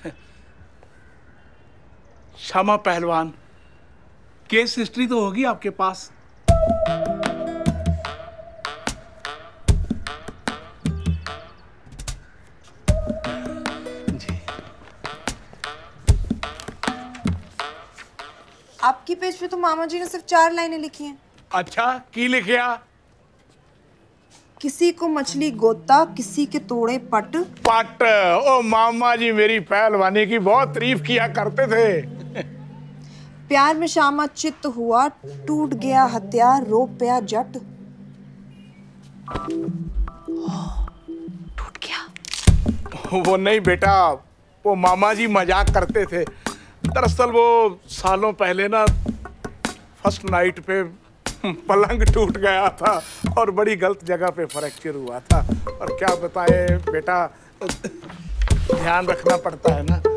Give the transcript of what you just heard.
क्षमा पहलवान, case history तो होगी आपके पास। जी। आपकी पेज पे तो मामा जी ने सिर्फ 4 लाइनें लिखी हैं। अच्छा, की लिखिया? किसी को मछली गोता, किसी के तोड़े पट। पट। ओ मामा जी मेरी पहलवानी की बहुत तारीफ किया करते थे। प्यार में शामा चित्त हुआ, टूट गया हथियार, रो पया जट। टूट गया। वो नहीं बेटा, वो मामा जी मजाक करते थे। दरअसल वो सालों पहले ना फर्स्ट नाइट पे पलंग टूट गया था और बड़ी गलत जगह पे फ्रैक्चर हुआ था। और क्या बताएं बेटा, ध्यान रखना पड़ता है ना।